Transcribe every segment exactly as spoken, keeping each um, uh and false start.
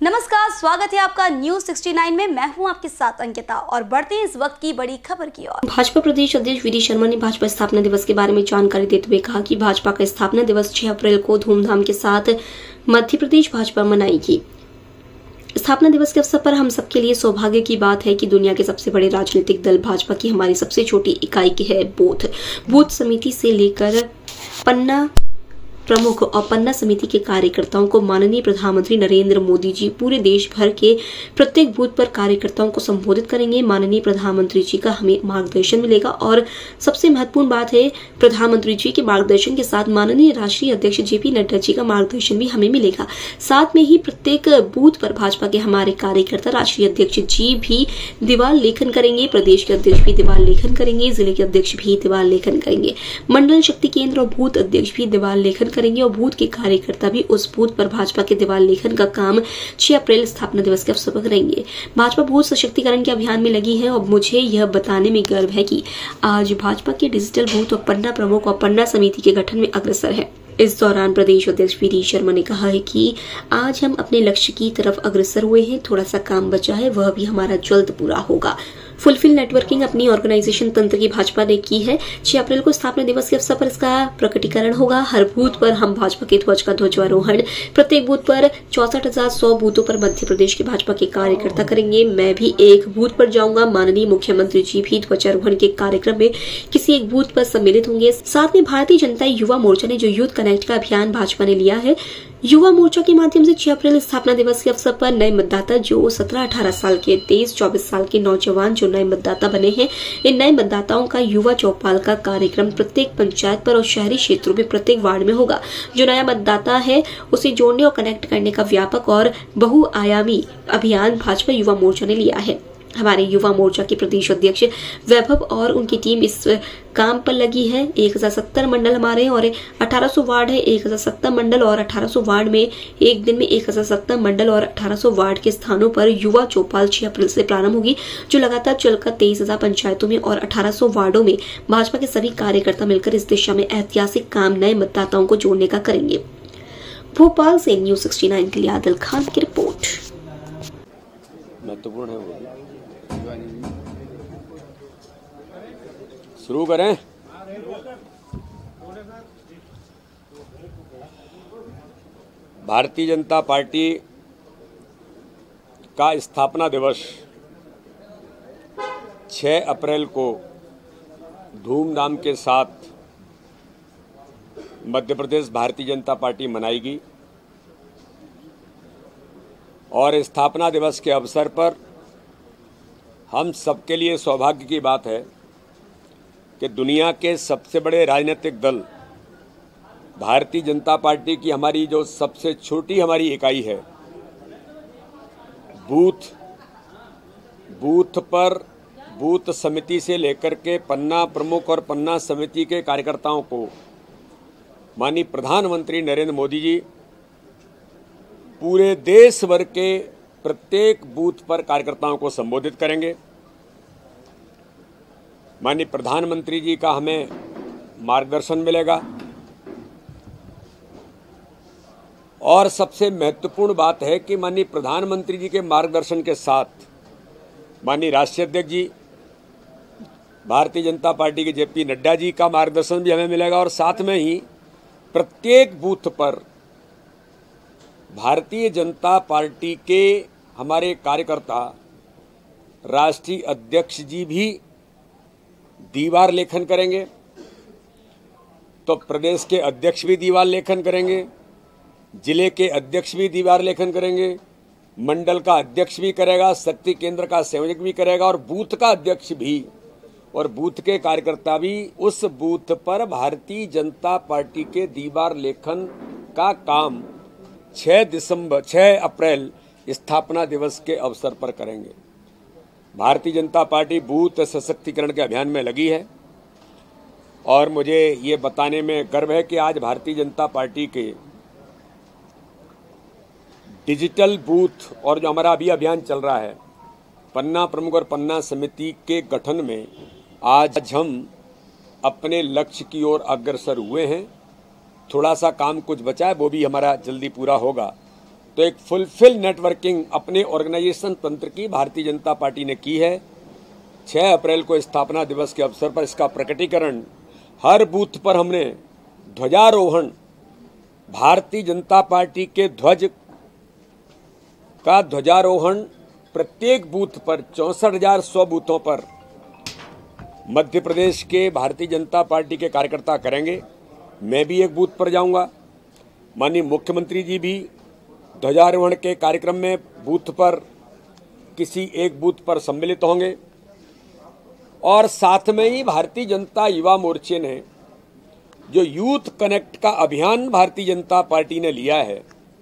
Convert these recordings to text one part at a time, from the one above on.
नमस्कार, स्वागत है आपका न्यूज सिक्सटी नाइन में। मैं हूं आपके साथ अंकिता और बढ़ते हैं इस वक्त की बड़ी खबर की ओर। भाजपा प्रदेश अध्यक्ष वी डी शर्मा ने भाजपा स्थापना दिवस के बारे में जानकारी देते हुए कहा कि भाजपा का स्थापना दिवस छह अप्रैल को धूमधाम के साथ मध्य प्रदेश भाजपा मनाएगी। स्थापना दिवस के अवसर पर हम सबके लिए सौभाग्य की बात है कि दुनिया के सबसे बड़े राजनीतिक दल भाजपा की हमारी सबसे छोटी इकाई की है बूथ बूथ समिति से लेकर पन्ना प्रमुख और पन्ना समिति के कार्यकर्ताओं को माननीय प्रधानमंत्री नरेंद्र मोदी जी पूरे देश भर के प्रत्येक बूथ पर कार्यकर्ताओं को संबोधित करेंगे। माननीय प्रधानमंत्री जी का हमें मार्गदर्शन मिलेगा और सबसे महत्वपूर्ण बात है, प्रधानमंत्री जी के मार्गदर्शन के साथ माननीय राष्ट्रीय अध्यक्ष जेपी नड्डा जी का मार्गदर्शन भी हमें मिलेगा। साथ में ही प्रत्येक बूथ पर भाजपा के हमारे कार्यकर्ता राष्ट्रीय अध्यक्ष जी भी दीवार लेखन करेंगे, प्रदेश के अध्यक्ष भी दीवार लेखन करेंगे, जिले के अध्यक्ष भी दीवार लेखन करेंगे, मंडल शक्ति केंद्र और बूथ अध्यक्ष भी दीवार लेखन करेंगे और बूथ के कार्यकर्ता भी उस बूथ पर भाजपा के दीवार लेखन का काम छह अप्रैल स्थापना दिवस के अवसर पर करेंगे। भाजपा बूथ सशक्तिकरण के अभियान में लगी है और मुझे यह बताने में गर्व है कि आज भाजपा के डिजिटल बूथ और पन्ना प्रमुख और पन्ना समिति के गठन में अग्रसर है। इस दौरान प्रदेश अध्यक्ष वी डी शर्मा ने कहा है कि आज हम अपने लक्ष्य की तरफ अग्रसर हुए हैं, थोड़ा सा काम बचा है, वह भी हमारा जल्द पूरा होगा। फुलफिल नेटवर्किंग अपनी ऑर्गेनाइजेशन तंत्र की भाजपा ने की है। छह अप्रैल को स्थापना दिवस के अवसर पर इसका प्रकटीकरण होगा। हर बूथ पर हम भाजपा के ध्वज का ध्वजारोहण प्रत्येक बूथ पर चौसठ हजार सौ बूथों पर मध्य प्रदेश के भाजपा के कार्यकर्ता करेंगे। मैं भी एक बूथ पर जाऊंगा। माननीय मुख्यमंत्री जी भी ध्वजारोहण के कार्यक्रम में किसी एक बूथ पर सम्मिलित होंगे। साथ में भारतीय जनता युवा मोर्चा ने जो यूथ कनेक्ट का अभियान भाजपा ने लिया है, युवा मोर्चा के माध्यम से छह अप्रैल स्थापना दिवस के अवसर पर नए मतदाता जो सत्रह अठारह साल के, तेईस चौबीस साल के नौजवान जो नए मतदाता बने हैं, इन नए मतदाताओं का युवा चौपाल का कार्यक्रम प्रत्येक पंचायत पर और शहरी क्षेत्रों में प्रत्येक वार्ड में होगा। जो नया मतदाता है उसे जोड़ने और कनेक्ट करने का व्यापक और बहुआयामी अभियान भाजपा युवा मोर्चा ने लिया है। हमारे युवा मोर्चा के प्रदेश अध्यक्ष वैभव और उनकी टीम इस काम पर लगी है। एक हजार सत्तर मंडल हमारे हैं और अठारह सौ वार्ड है। एक हजार सत्तर मंडल और अठारह सौ वार्ड में एक दिन में एक हजार सत्तर मंडल और अठारह सौ वार्ड के स्थानों पर युवा चौपाल छह अप्रैल से प्रारंभ होगी, जो लगातार चलकर तेईस हजार पंचायतों में और अठारह सौ वार्डों में भाजपा के सभी कार्यकर्ता मिलकर इस दिशा में ऐतिहासिक काम नए मतदाताओं को जोड़ने का करेंगे। भोपाल से न्यूज सिक्सटी नाइन के लिए आदिल खान की रिपोर्ट। महत्वपूर्ण है वो। शुरू करें। भारतीय जनता पार्टी का स्थापना दिवस छह अप्रैल को धूमधाम के साथ मध्य प्रदेश भारतीय जनता पार्टी मनाएगी और स्थापना दिवस के अवसर पर हम सबके लिए सौभाग्य की बात है कि दुनिया के सबसे बड़े राजनीतिक दल भारतीय जनता पार्टी की हमारी जो सबसे छोटी हमारी इकाई है, बूथ बूथ पर बूथ समिति से लेकर के पन्ना प्रमुख और पन्ना समिति के कार्यकर्ताओं को माननीय प्रधानमंत्री नरेंद्र मोदी जी पूरे देश भर के प्रत्येक बूथ पर कार्यकर्ताओं को संबोधित करेंगे। माननीय प्रधानमंत्री जी का हमें मार्गदर्शन मिलेगा और सबसे महत्वपूर्ण बात है कि माननीय प्रधानमंत्री जी के मार्गदर्शन के साथ माननीय राष्ट्रीय अध्यक्ष जी भारतीय जनता पार्टी के जेपी नड्डा जी का मार्गदर्शन भी हमें मिलेगा और साथ में ही प्रत्येक बूथ पर भारतीय जनता पार्टी के हमारे कार्यकर्ता राष्ट्रीय अध्यक्ष जी भी दीवार लेखन करेंगे। तो प्रदेश के अध्यक्ष भी दीवार लेखन करेंगे, जिले के अध्यक्ष भी दीवार लेखन करेंगे, मंडल का अध्यक्ष भी करेगा, शक्ति केंद्र का संयोजक भी करेगा और बूथ का अध्यक्ष भी और बूथ के कार्यकर्ता भी उस बूथ पर भारतीय जनता पार्टी के दीवार लेखन का काम छह दिसंबर छह अप्रैल स्थापना दिवस के अवसर पर करेंगे। भारतीय जनता पार्टी बूथ सशक्तिकरण के अभियान में लगी है और मुझे ये बताने में गर्व है कि आज भारतीय जनता पार्टी के डिजिटल बूथ और जो हमारा अभी अभियान चल रहा है पन्ना प्रमुख और पन्ना समिति के गठन में आज हम अपने लक्ष्य की ओर अग्रसर हुए हैं। थोड़ा सा काम कुछ बचा है, वो भी हमारा जल्दी पूरा होगा तो एक फुलफिल नेटवर्किंग अपने ऑर्गेनाइजेशन तंत्र की भारतीय जनता पार्टी ने की है। छह अप्रैल को स्थापना दिवस के अवसर पर इसका प्रकटीकरण हर बूथ पर हमने ध्वजारोहण, भारतीय जनता पार्टी के ध्वज का ध्वजारोहण प्रत्येक बूथ पर चौंसठ हजार सौ बूथों पर मध्य प्रदेश के भारतीय जनता पार्टी के कार्यकर्ता करेंगे। मैं भी एक बूथ पर जाऊंगा। माननीय मुख्यमंत्री जी भी ध्वजारोहण के कार्यक्रम में बूथ पर किसी एक बूथ पर सम्मिलित होंगे। और साथ में ही भारतीय जनता युवा मोर्चे ने जो यूथ कनेक्ट का अभियान भारतीय जनता पार्टी ने लिया है,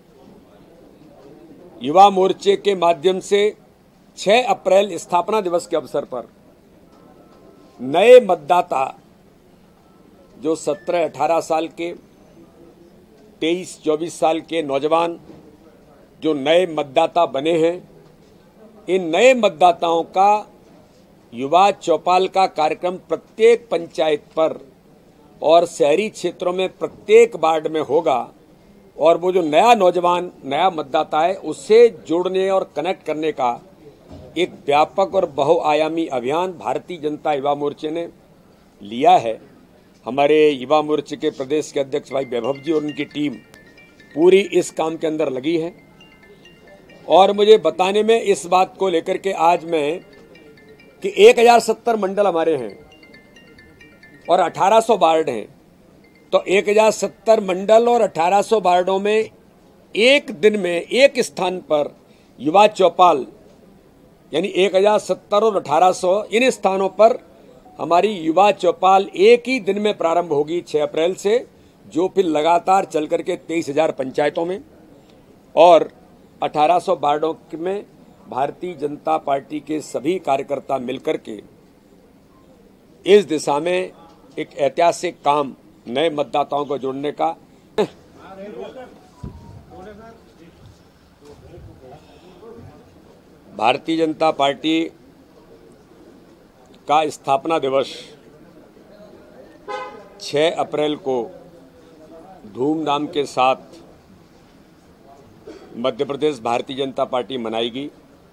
युवा मोर्चे के माध्यम से छह अप्रैल स्थापना दिवस के अवसर पर नए मतदाता जो सत्रह अठारह साल के, तेईस चौबीस साल के नौजवान जो नए मतदाता बने हैं, इन नए मतदाताओं का युवा चौपाल का कार्यक्रम प्रत्येक पंचायत पर और शहरी क्षेत्रों में प्रत्येक वार्ड में होगा। और वो जो नया नौजवान, नया मतदाता है, उससे जोड़ने और कनेक्ट करने का एक व्यापक और बहुआयामी अभियान भारतीय जनता युवा मोर्चे ने लिया है। हमारे युवा मोर्चे के प्रदेश के अध्यक्ष भाई वैभव जी और उनकी टीम पूरी इस काम के अंदर लगी है। और मुझे बताने में इस बात को लेकर के आज मैं कि एक हजार सत्तर मंडल हमारे हैं और अठारह सौ वार्ड हैं, तो एक हजार सत्तर मंडल और अठारह सौ वार्डों में एक दिन में एक स्थान पर युवा चौपाल, यानी एक हजार सत्तर और अठारह सौ इन स्थानों पर हमारी युवा चौपाल एक ही दिन में प्रारंभ होगी छह अप्रैल से, जो फिर लगातार चल करके तेईस हजार पंचायतों में और अठारह सौ वार्डों में भारतीय जनता पार्टी के सभी कार्यकर्ता मिलकर के इस दिशा में एक ऐतिहासिक काम नए मतदाताओं को जोड़ने का। भारतीय जनता पार्टी का स्थापना दिवस छह अप्रैल को धूमधाम के साथ मध्य प्रदेश भारतीय जनता पार्टी मनाएगी।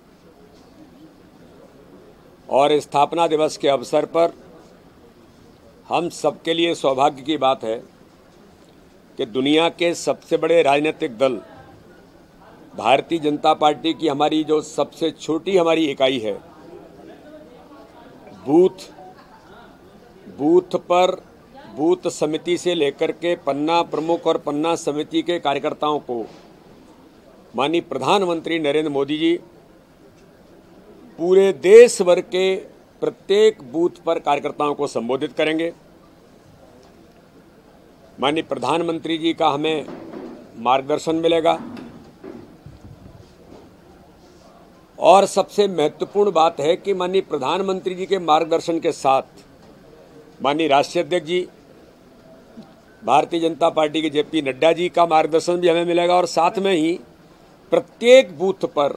और स्थापना दिवस के अवसर पर हम सबके लिए सौभाग्य की बात है कि दुनिया के सबसे बड़े राजनीतिक दल भारतीय जनता पार्टी की हमारी जो सबसे छोटी हमारी इकाई है, बूथ बूथ पर बूथ समिति से लेकर के पन्ना प्रमुख और पन्ना समिति के कार्यकर्ताओं को माननीय प्रधानमंत्री नरेंद्र मोदी जी पूरे देश भर के प्रत्येक बूथ पर कार्यकर्ताओं को संबोधित करेंगे। माननीय प्रधानमंत्री जी का हमें मार्गदर्शन मिलेगा। और सबसे महत्वपूर्ण बात है कि माननीय प्रधानमंत्री जी के मार्गदर्शन के साथ माननीय राष्ट्रीय अध्यक्ष जी भारतीय जनता पार्टी के जेपी नड्डा जी का मार्गदर्शन भी हमें मिलेगा। और साथ में ही प्रत्येक बूथ पर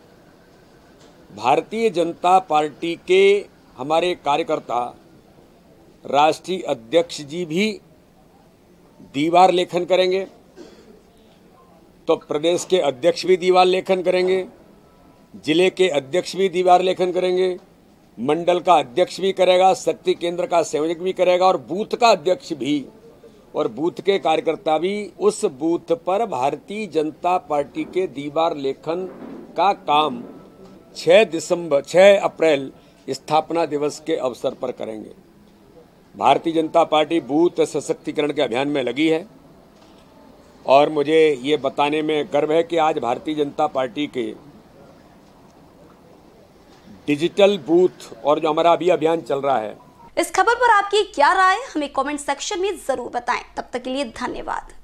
भारतीय जनता पार्टी के हमारे कार्यकर्ता राष्ट्रीय अध्यक्ष जी भी दीवार लेखन करेंगे, तो प्रदेश के अध्यक्ष भी दीवार लेखन करेंगे, जिले के अध्यक्ष भी दीवार लेखन करेंगे, मंडल का अध्यक्ष भी करेगा, शक्ति केंद्र का संयोजक भी करेगा और बूथ का अध्यक्ष भी और बूथ के कार्यकर्ता भी उस बूथ पर भारतीय जनता पार्टी के दीवार लेखन का काम छह दिसंबर छह अप्रैल स्थापना दिवस के अवसर पर करेंगे। भारतीय जनता पार्टी बूथ सशक्तिकरण के अभियान में लगी है और मुझे ये बताने में गर्व है कि आज भारतीय जनता पार्टी के डिजिटल बूथ और जो हमारा अभी अभियान चल रहा है, इस खबर पर आपकी क्या राय हमें कमेंट सेक्शन में जरूर बताएं। तब तक के लिए धन्यवाद।